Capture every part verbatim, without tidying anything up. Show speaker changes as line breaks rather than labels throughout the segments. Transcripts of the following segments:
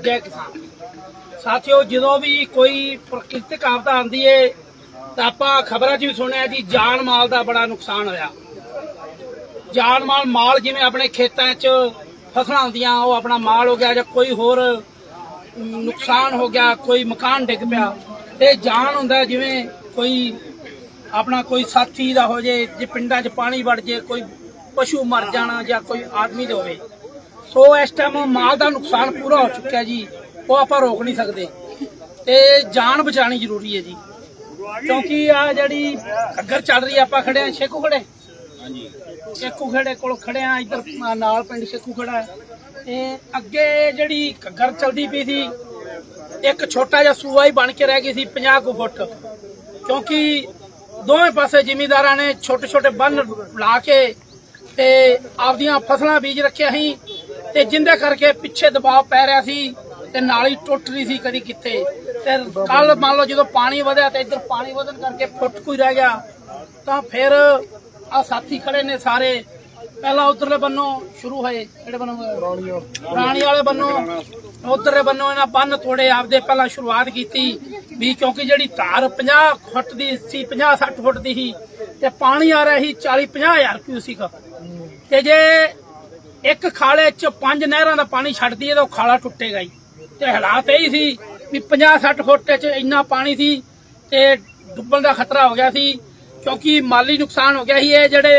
जय किसान साथियों, जो भी कोई प्राकृतिक आपदा आती है तो आप खबर च भी सुनिया जी जान माल का बड़ा नुकसान होया। जान माल माल जिवें अपने खेतों च फसलां आउंदियां वो अपना माल हो गया, या कोई होर नुकसान हो गया, कोई मकान डिग पिया, ते जान हुंदा जिवें कोई अपना कोई साथी दा हो जाए, जे पिंडां च पानी वड़ जाए, कोई पशु मर जाना या कोई आदमी दे होवे। सो इस टाइम माल का नुकसान पूरा हो चुका है जी, वो आप रोक नहीं सकते, ते जान बचानी जरूरी है जी। क्योंकि आ जी घग्गर चल रही है, आप खड़े हैं शेखू खड़े शेखू खेड़े को खड़े हैं, इधर नाल पिंड शेखू खड़ा है, ते अगे जी घग्गर चलती पई थी, एक छोटा जिहा सूआ ही बन के रह गई थी पचास कु फुट। क्योंकि दोवें पासे जिमीदारां ने छोटे छोटे बन ला के ते आपदियां फसलां बीज रखिया ही, ते जिंदे करके पिछे दबाव पै रहा सी ते नाली टुट रही सी कदी किथे। ते कल मान लो जो पानी वधिया ते इधर पानी वधन करके फुट कोई रह गया, तो फिर आ साथी खड़े ने सारे पहला उधरले बन्नों शुरू होए, किहड़े बन्नों राणी वाले बन्नों, उधरले बन्नों इन्हां बन्न तोड़े, आपदे पहला शुरुआत कीती भी। क्योंकि जिहड़ी धार पचास फुट दी सी, पचास सठ फुट दी ही, ते पानी आ रहा ही चाली पचास हजार क्यूसिक, ते जे एक खाले च पांच नहरां दा पानी छड्ड दईए तो खाला टुटेगा ही। ते हालात यही सी भी पचास सठ फुट च इन्ना पानी सी ते डुब्बण दा खतरा हो गया सी। क्योंकि माली नुकसान हो गया ही। ये जेडे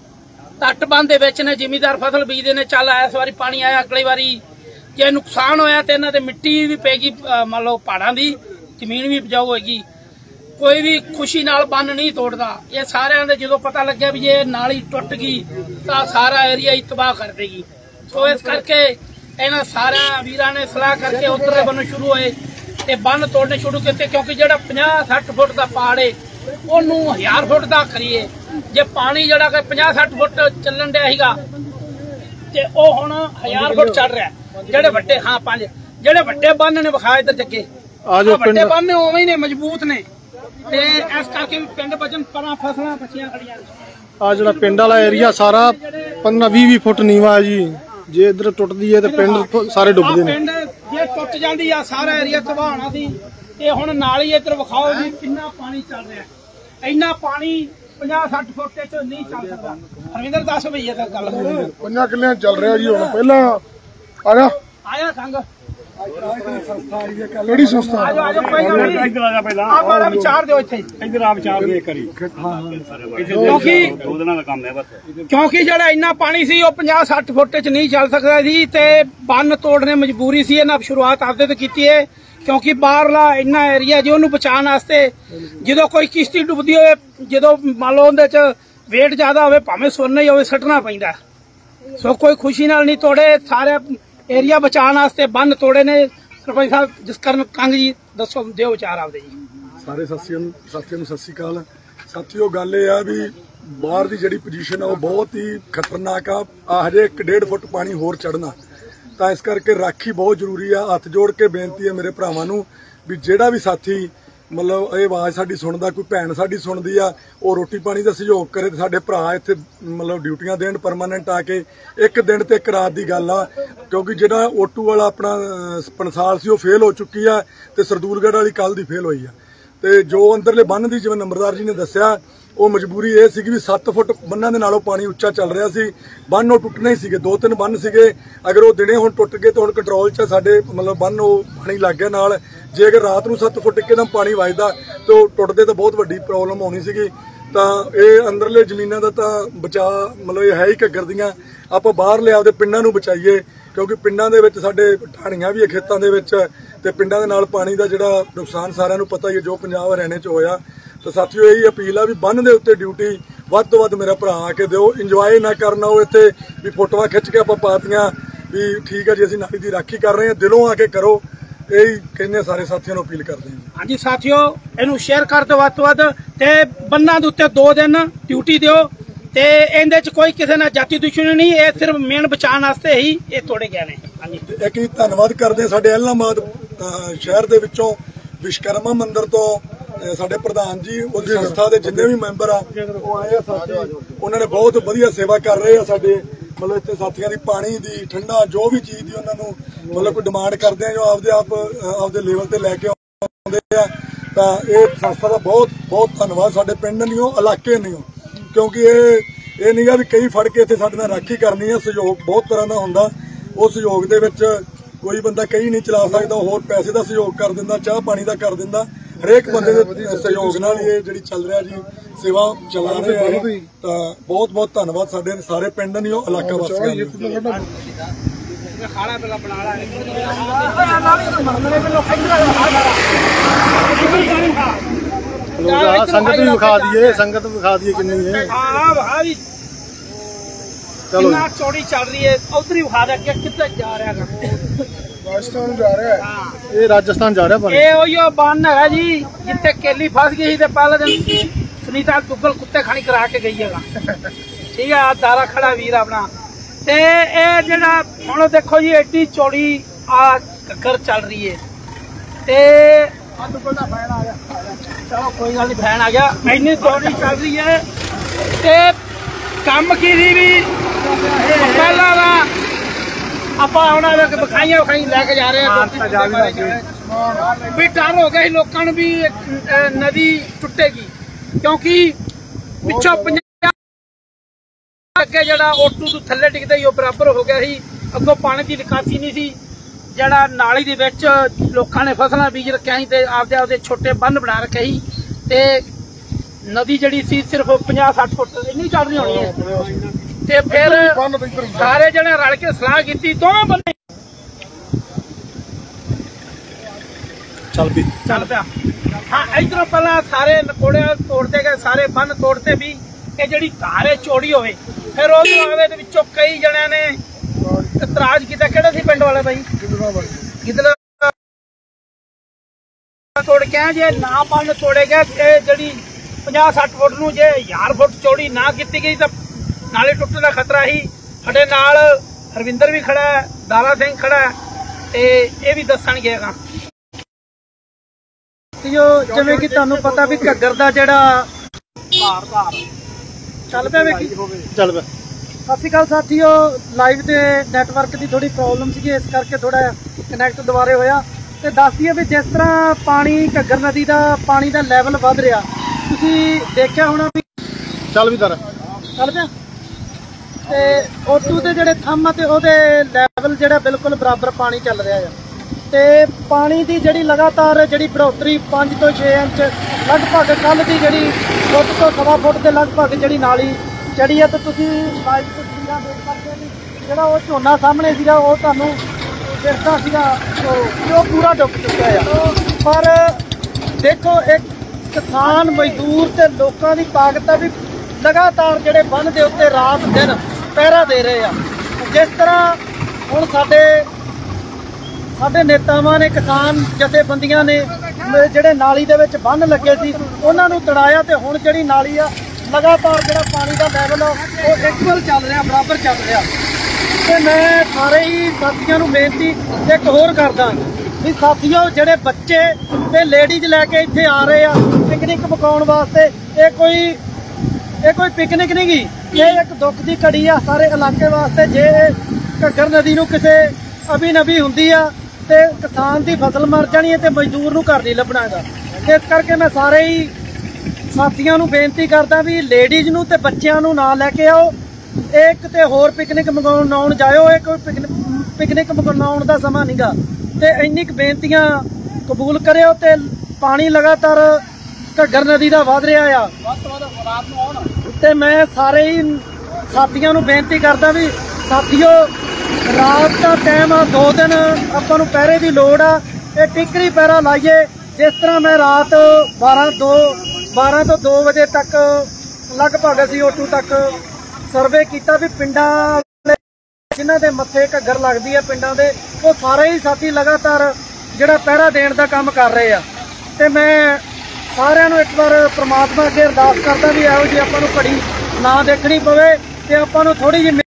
तटबंध दे विच ने जिमीदार फसल बीजदे ने, चल इस वारी पानी आया, अगली वारी जे नुकसान होया तो इन्हां ते मिट्टी भी पेगी, मान लो पहाड़ां दी जमीन भी उपजाऊ होगी। कोई भी खुशी नाल बन नहीं तोड़दा। ये सारिਆਂ दे जो पता लग्या भी ये नाली टुट गई तो सारा एरिया ही तबाह कर देगी। सो इस करके इन्हां सारे वीरां ने सलाह करके उधरले बन्नों शुरू होए ते बन तोड़ने शुरू किए। क्योंकि जिहड़ा पचास सठ फुट का पहाड़ है ओनू हजार फुट का करिए, जे पानी जिहड़ा कि पचास सठ फुट चलन दिया सीगा ते ओह हुण हजार फुट चढ़ रहा है। जिहड़े वड्डे हाँ पंज जिहड़े वड्डे बन ने विखा इधर जगे वड्डे बन ने उवें ही ने, मजबूत ने, ते इस करके पिंड बचन परां फसलां बचियां खड़ियां।
आ जिहड़ा पिंड वाला एरिया सारा पंद्रह बीस बीस फुट नीवा है जी। जे इधर टुटदी है तो पिंड सारे डुबदे ने।
पिंड जे टुट जांदी आ सारा एरिया तबाह होना सी। ते हुण नाल ही इधर विखाओ जी किन्ना पानी चल रहा है। इन्ना पानी पचास सठ फुट च नहीं चल सकता। हरविंदर दस भईया दा गल
पंजा किले चल रहा जी। हुण पहला आया
आया संग
केड़ी संस्था
आजो आजो इधर आ जा पहला आप वाला विचार दो इथे
इधर आ विचार दे करी।
क्योंकि
दो दिनां दा काम है बस।
क्योंकि जिहड़ा इन्ना पानी सी वो पचास सठ फुट च नहीं चल सकता सी ते बन तोड़ने मजबूरी सी। इन्हां शुरुआत आपदे ते कीती है। क्योंकि बाहरला इन्ना एरिया जो उन्होंने बचाने वास्ते जो कोई किश्ती डुबदी हो, जो मान लो उहदे च वेट ज्यादा हो भावें सुरना ही हो सटना पैंदा। सो कोई खुशी नाल नहीं तोड़े, सारे एरिया बचाने वास्ते बन तोड़े ने। सरपंच साहब जसकरण कंग जी दसो दिओ विचार आपदे जी।
सारे साथियों साथियों सत श्री अकाल। साथियों गल ये है भी बाहर की जिहड़ी पोजीशन है वो बहुत ही खतरनाक आ। हजे एक डेढ़ फुट पानी होर चढ़ना, तो इस करके राखी बहुत जरूरी है। हथ जोड़ के बेनती है मेरे भरावां नूं भी जिहड़ा भी साथी मतलब ये आवाज़ साडी सुनदा, कोई भैन साडी सुनदी आ, वो रोटी पानी का सहयोग करे। तो साडे भरा इत्थे मतलब ड्यूटियां देण परमानेंट आके। एक दिन ते एक रात की गल आ। क्योंकि जिहड़ा ओटू वाला अपना पंसाल सी वो फेल हो चुकी है, तो सरदूलगढ़ वाली कल दी फेल हुई है। तो जो अंदरले बन की जिवें नंबरदार जी ने दस्सिया वो मजबूरी ये सी भी सत्त फुट बन्ना दे नालों पानी उच्चा चल रहा सी। बन वो टुटने ही सीगे, दो तीन बन सीगे। अगर वो दिने हुण टुट गए तो हुण कंट्रोल च साडे मतलब बन वो पानी लग गया नाल। जे अगर रात नूं सत्त फुट एकदम पानी वजदा तो टुटदे तो बहुत वड्डी प्रॉब्लम होनी सीगी। तां ये अंदरले जमीनां दा तां बचा मतलब ये है ही घग्गर दियां। आपां बाहरले आपदे पिंडां नूं बचाईए। क्योंकि पिंडां दे विच साडे ढाणियां भी खेतां दे विच ते पिंडां दे नाल पानी दा जिहड़ा नुकसान सारिआं नूं पता ही है जो पंजाब हरियाणे च होया। तो साथियों यही अपील है भी बन दे उत्ते ड्यूटी वध तो वध मेरा भरा आके दिओ। इंजॉय ना करना हो इत्थे भी फोटोआं खिच के आपां पातियां भी ठीक है जी असीं नाली दी राखी कर रहे हैं, दिलों आके करो। यही कहने सारे साथियों अपील करते हैं।
हाँ जी साथियों इनू शेयर कर दो वध तो वध ते बन्नां दे उत्ते दो दिन ड्यूटी दिओ ते इहदे च कोई किसी नाल जाति दुश्मनी नहीं, ये सिर्फ मेन बचाने वास्ते ही ये तोड़े गए ने। हाँ जी
एक ही धन्नवाद करते हैं साडे इलाहाबाद शहर दे विचों विश्वकर्मा मंदिर तो साडे प्रधान जी उस संस्था के जिन्ने भी मैंबर आ वो आए साथी, उन्होंने बहुत वधिया सेवा कर रहे हैं। साडे ਮਤਲਬ ਇੱਥੇ ਸਾਥੀਆਂ ਦੀ ਪਾਣੀ ਦੀ ਠੰਡਾ ਜੋ ਵੀ ਚੀਜ਼ ਦੀ ਉਹਨਾਂ ਨੂੰ ਮਤਲਬ ਕੋਈ ਡਿਮਾਂਡ ਕਰਦੇ ਆ ਜੋ ਆਪਦੇ ਆਪ ਆਪਦੇ ਲੈਵਲ ਤੇ ਲੈ ਕੇ ਆਉਂਦੇ ਆ। ਤਾਂ ਇਹ ਸੰਸਥਾ ਦਾ ਬਹੁਤ ਬਹੁਤ ਧੰਨਵਾਦ। ਸਾਡੇ ਪਿੰਡ ਨਹੀਂ ਉਹ ਇਲਾਕੇ ਨਹੀਂ ਕਿਉਂਕਿ ਇਹ ਇਹ ਨਹੀਂਗਾ ਵੀ ਕਈ ਫੜ ਕੇ ਇੱਥੇ ਸਾਡੇ ਨਾਲ ਰਾਖੀ ਕਰਨੀ ਹੈ। ਸਹਿਯੋਗ ਬਹੁਤ ਤਰ੍ਹਾਂ ਦਾ ਹੁੰਦਾ। ਉਹ ਸਹਿਯੋਗ ਦੇ ਵਿੱਚ ਕੋਈ ਬੰਦਾ ਕਈ ਨਹੀਂ ਚਲਾ ਸਕਦਾ, ਹੋਰ ਪੈਸੇ ਦਾ ਸਹਿਯੋਗ ਕਰ ਦਿੰਦਾ, ਚਾਹ ਪਾਣੀ ਦਾ ਕਰ ਦਿੰਦਾ। ਹਰੇਕ ਬੰਦੇ ਦੇ ਸਹਿਯੋਗ ਨਾਲ ਇਹ ਜਿਹੜੀ ਚੱਲ ਰਿਹਾ ਜੀ ਸੇਵਾ ਚਲਾ ਰਹੇ ਆ। ਤਾਂ ਬਹੁਤ ਬਹੁਤ ਧੰਨਵਾਦ ਸਾਡੇ ਸਾਰੇ ਪਿੰਡ ਨਹੀਂ ਉਹ ਇਲਾਕਾ ਵਾਸੀਆਂ ਦਾ।
ਖਾਣਾ ਪਹਿਲਾਂ ਬਣਾ ਲਾ
ਸੰਗਤ ਵੀ ਵਿਖਾ ਦਈਏ, ਸੰਗਤ ਵਿਖਾ ਦਈਏ ਕਿੰਨੀ ਹੈ।
ਹਾਂ ਵਾਹ ਵੀ
ਚਲੋ
ਕਿੰਨਾ ਚੌੜੀ ਚੱਲ ਰਹੀ ਹੈ। ਉਧਰ ਹੀ ਵਿਖਾ ਦੇ ਅੱਗੇ ਕਿੱਥੇ ਜਾ ਰਿਹਾ ਗਾ।
ਰਾਜਸਥਾਨ ਜਾ ਰਿਹਾ ਹੈ। ਇਹ ਰਾਜਸਥਾਨ ਜਾ ਰਿਹਾ ਪਾਣੀ।
ਇਹ ਉਹੀ ਬੰਨ ਹੈਗਾ ਜੀ ਜਿੱਥੇ ਕੇਲੀ ਫਸ ਗਈ ਸੀ ਤੇ ਪਹਿਲੇ ਦਿਨ ਸੁਨੀਤਾ ਦੁੱਗਲ ਕੁੱਤੇ ਖਾਣੀ ਕਰਾ ਕੇ ਗਈ ਹੈਗਾ। ਠੀਕ ਹੈ, ਦਾਰਾ ਖੜਾ ਵੀਰ ਆਪਣਾ। ਤੇ ਇਹ ਜਿਹੜਾ ਹੁਣ ਦੇਖੋ ਜੀ ਐਡੀ ਚੌੜੀ ਆ ਘੱਗਰ ਚੱਲ ਰਹੀ ਹੈ ਤੇ ਚਲੋ ਕੋਈ ਗੱਲ ਨਹੀਂ, ਫੈਨ ਆ ਗਿਆ। ਇੰਨੀ ਚੌੜੀ ਚੱਲ ਰਹੀ ਹੈ ਤੇ ਕੰਮ ਕੀ ਸੀ ਵੀ ਪਹਿਲਾਂ ਦਾ ਆਪਾਂ ਹੁਣ ਵਿਖਾਈਆਂ ਵਿਖਾਈ ਲੈ ਕੇ ਜਾ ਰਹੇ ਹਾਂ। ਵੀ ਡਰ ਹੋ ਗਿਆ ਸੀ ਲੋਕਾਂ ਨੂੰ ਵੀ ਨਦੀ ਟੁੱਟੇਗੀ ਕਿਉਂਕਿ ਪਿੱਛੋਂ ਪੰਜਾਬ ਅੱਗੇ ਜਿਹੜਾ ਓਟੂ ਤੋਂ ਥੱਲੇ ਡਿੱਗਦਾ ਹੀ ਉਹ ਬਰਾਬਰ ਹੋ ਗਿਆ ਸੀ। ਅੱਗੋਂ ਪਾਣੀ ਦੀ ਨਿਕਾਸੀ ਨਹੀਂ ਸੀ। ਜਿਹੜਾ ਨਾਲੀ ਦੇ ਵਿੱਚ ਲੋਕਾਂ ਨੇ ਫਸਲਾਂ ਬੀਜ ਰੱਖਿਆ ਸੀ ਤੇ ਆਪਦੇ ਆਪਦੇ ਛੋਟੇ ਬੰਨ ਬਣਾ ਰੱਖੇ ਸੀ ਤੇ ਨਦੀ ਜਿਹੜੀ ਸੀ ਸਿਰਫ ਪੰਜਾਹ ਸੱਠ ਫੁੱਟ ਇੰਨੀ ਚੜ੍ਹਨੀ ਹੋਣੀ ਹੈ। ਤੇ ਫਿਰ ਸਾਰੇ ਜਣੇ ਰਲ ਕੇ ਸਲਾਹ ਕੀਤੀ ਦੋਵਾਂ ਬੰਨੇ
ਚੱਲ ਪਈ
ਚੱਲ ਪਿਆ। ਹਾਂ ਇਧਰੋਂ ਪਹਿਲਾਂ ਸਾਰੇ ਨਕੋੜੇ ਤੋੜਦੇ ਗਏ, ਸਾਰੇ ਬੰਨ ਤੋੜਦੇ ਵੀ ਇਹ ਜਿਹੜੀ ਧਾਰ ਹੈ ਚੌੜੀ ਹੋਵੇ। ਫਿਰ ਉਹ ਆਵੇ ਦੇ ਵਿੱਚੋਂ ਕਈ ਜਣਿਆਂ ਨੇ ਇਤਰਾਜ਼ ਕੀਤਾ। ਕਿਹੜਾ ਸੀ ਪਿੰਡ ਵਾਲੇ ਬਾਈ? ਗਿੱਦੜਾ ਤੋੜ ਕੇ ਜੇ ਨਾ ਬੰਨ ਤੋੜੇ ਗਏ ਇਹ ਜਿਹੜੀ ਪੰਜਾਹ ਸੱਠ ਫੁੱਟ ਨੂੰ ਜੇ ਹਜ਼ਾਰ ਫੁੱਟ ਚੌੜੀ ਨਾ ਕੀਤੀ ਗਈ ਤਾਂ ਨਾਲੇ ਟੁੱਟਣ ਦਾ ਖਤਰਾ ਸੀ। ਸਾਡੇ ਨਾਲ ਹਰਵਿੰਦਰ ਵੀ ਖੜਾ ਹੈ, ਦਾਰਾ ਸਿੰਘ ਖੜਾ ਹੈ ਤੇ ਇਹ ਵੀ ਦੱਸਣਗੇ। ਜਿਵੇਂ ਕਿ ਤੁਹਾਨੂੰ ਪਤਾ ਵੀ ਘੱਗਰ ਦਾ ਜਿਹੜਾ ਧਾਰ ਧਾਰ ਚੱਲ ਪਿਆ ਵੇਖੀ
ਚੱਲ ਪਿਆ।
ਸਤਿ ਸ਼੍ਰੀ ਅਕਾਲ ਸਾਥੀਓ, ਲਾਈਵ ਤੇ ਨੈਟਵਰਕ ਦੀ ਥੋੜੀ ਪ੍ਰੋਬਲਮ ਸੀਗੀ ਇਸ ਕਰਕੇ ਥੋੜਾ ਕਨੈਕਟ ਦੁਬਾਰੇ ਹੋਇਆ। ਤੇ ਦੱਸ ਦਈਏ ਵੀ ਜਿਸ ਤਰ੍ਹਾਂ ਪਾਣੀ ਘੱਗਰ ਨਦੀ ਦਾ ਪਾਣੀ ਦਾ ਲੈਵਲ ਵੱਧ ਰਿਹਾ, ਤੁਸੀਂ ਦੇਖਿਆ ਹੋਣਾ ਵੀ
ਚੱਲ ਵੀ ਦਰ
ਚੱਲ ਪਿਆ। ਤੇ ਓਟੂ ਦੇ ਜਿਹੜੇ ਥੰਮ ਤੇ ਉਹਦੇ ਲੈਵਲ ਜਿਹੜਾ ਬਿਲਕੁਲ ਬਰਾਬਰ ਪਾਣੀ ਚੱਲ ਰਿਹਾ ਹੈ। ਤੇ ਪਾਣੀ ਦੀ ਜਿਹੜੀ ਲਗਾਤਾਰ ਜਿਹੜੀ ਬੜੋਤਰੀ ਪੰਜ ਤੋਂ ਛੇ ਇੰਚ ਲਗਭਗ ਕੱਲ ਦੀ ਜਿਹੜੀ ਫੁੱਟ ਤੋਂ ਸਵਾ ਫੁੱਟ ਦੇ ਲਗਭਗ ਜਿਹੜੀ ਨਾਲੀ ਚੜੀ ਹੈ। ਤੇ ਤੁਸੀਂ ਲਾਈਵ ਤਸਵੀਰਾਂ ਦੇਖ ਸਕਦੇ ਹੋ ਵੀ ਜਿਹੜਾ ਉਹ ਝੋਨਾ ਸਾਹਮਣੇ ਸੀਗਾ ਉਹ ਤੁਹਾਨੂੰ ਦਿਖਦਾ ਸੀਗਾ ਉਹ ਪੂਰਾ ਡੁੱਬ ਚੁੱਕਾ ਆ। ਪਰ ਦੇਖੋ ਇੱਕ ਕਿਸਾਨ ਮਜ਼ਦੂਰ ਤੇ ਲੋਕਾਂ ਦੀ ਤਾਕਤ ਆ ਵੀ ਲਗਾਤਾਰ ਜਿਹੜੇ ਬੰਨ੍ਹ ਦੇ ਉੱਤੇ ਰਾਤ ਦਿਨ ਪਹਿਰਾ ਦੇ ਰਹੇ ਆ। ਜਿਸ ਤਰ੍ਹਾਂ ਹੁਣ ਸਾਡੇ ਸਾਡੇ ਨੇਤਾਵਾਂ ਨੇ ਕਿਸਾਨ ਜਥੇਬੰਦੀਆਂ ਨੇ ਜਿਹੜੇ ਨਾਲੀ ਦੇ ਵਿੱਚ ਬੰਨ੍ਹ ਲੱਗੇ ਸੀ ਉਹਨਾਂ ਨੂੰ ਤੜਾਇਆ ਤੇ ਹੁਣ ਜਿਹੜੀ ਨਾਲੀ ਆ ਲਗਾਤਾਰ ਜਿਹੜਾ ਪਾਣੀ ਦਾ ਲੈਵਲ ਉਹ ਇਕੁਅਲ ਚੱਲ ਰਿਹਾ, ਬਰਾਬਰ ਚੱਲ ਰਿਹਾ। ਤੇ ਮੈਂ ਸਾਰੇ ਹੀ ਸਾਥੀਆਂ ਨੂੰ ਬੇਨਤੀ ਇੱਕ ਹੋਰ ਕਰਦਾ ਵੀ ਸਾਥੀਓ ਜਿਹੜੇ ਬੱਚੇ ਤੇ ਲੇਡੀਜ਼ ਲੈ ਕੇ ਇੱਥੇ ਆ ਰਹੇ ਆ ਪਿਕਨਿਕ ਪਕਾਉਣ ਵਾਸਤੇ, ਇਹ ਕੋਈ ਇਹ ਕੋਈ ਪਿਕਨਿਕ ਨਹੀਂ ਗੀ, ਇਹ ਇੱਕ ਦੁੱਖ ਦੀ ਘੜੀ ਆ ਸਾਰੇ ਇਲਾਕੇ ਵਾਸਤੇ। ਜੇ ਘੱਗਰ ਨਦੀ ਨੂੰ ਕਿਸੇ ਅਭੀ ਨਬੀ ਹੁੰਦੀ ਆ ਤੇ ਕਿਸਾਨ ਦੀ ਫਸਲ ਮਰ ਜਾਣੀ ਹੈ ਤੇ ਮਜ਼ਦੂਰ ਨੂੰ ਘਰ ਨਹੀਂ ਲੱਭਣਾ ਹੈਗਾ। ਇਸ ਕਰਕੇ ਮੈਂ ਸਾਰੇ ਹੀ ਸਾਥੀਆਂ ਨੂੰ ਬੇਨਤੀ ਕਰਦਾ ਵੀ ਲੇਡੀਜ਼ ਨੂੰ ਤੇ ਬੱਚਿਆਂ ਨੂੰ ਨਾ ਲੈ ਕੇ ਆਓ। ਇਹ ਕਿਤੇ ਹੋਰ ਪਿਕਨਿਕ ਮਨਾਉਣ ਜਾਇਓ, ਇਹ ਕੋਈ ਪਿਕਨਿਕ ਮਨਾਉਣ ਦਾ ਸਮਾਂ ਨਹੀਂਗਾ। ਤੇ ਇੰਨੀ ਕੁ ਬੇਨਤੀਆਂ ਕਬੂਲ ਕਰਿਓ। ਤੇ ਪਾਣੀ ਲਗਾਤਾਰ ਘੱਗਰ ਨਦੀ ਦਾ ਵਧ ਰਿਹਾ ਆ ਤੇ ਮੈਂ ਸਾਰੇ ਹੀ ਸਾਥੀਆਂ ਨੂੰ ਬੇਨਤੀ ਕਰਦਾ ਵੀ ਸਾਥੀਓ ਰਾਤ ਦਾ ਟਾਈਮ ਆ, ਦੋ ਦਿਨ ਆਪਾਂ ਨੂੰ ਪਹਿਰੇ ਦੀ ਲੋੜ ਆ। ਇਹ ਟਿਕਰੀ ਪਹਿਰਾ ਲਾਈਏ। ਜਿਸ ਤਰ੍ਹਾਂ ਮੈਂ ਰਾਤ ਬਾਰਾਂ ਦੋ ਬਾਰਾਂ ਤੋਂ ਦੋ ਵਜੇ ਤੱਕ ਲਗਭਗ ਅਸੀਂ ਓਟੂ ਤੱਕ ਸਰਵੇ ਕੀਤਾ ਵੀ ਪਿੰਡਾਂ ਜਿਨ੍ਹਾਂ ਦੇ ਮੱਥੇ ਘੱਗਰ ਲੱਗਦੀ ਹੈ ਪਿੰਡਾਂ ਦੇ, ਉਹ ਸਾਰੇ ਹੀ ਸਾਥੀ ਲਗਾਤਾਰ ਜਿਹੜਾ ਪਹਿਰਾ ਦੇਣ ਦਾ ਕੰਮ ਕਰ ਰਹੇ ਆ। ਤੇ ਮੈਂ ਸਾਰਿਆਂ ਨੂੰ ਇੱਕ ਵਾਰ ਪ੍ਰਮਾਤਮਾ ਅੱਗੇ ਅਰਦਾਸ ਕਰਦਾ ਵੀ ਇਹੋ ਜਿਹੀ ਆਪਾਂ ਨੂੰ ਘੜੀ ਨਾ ਦੇਖਣੀ ਪਵੇ ਤੇ ਆਪਾਂ ਨੂੰ ਥੋੜੀ ਜਿਹੀ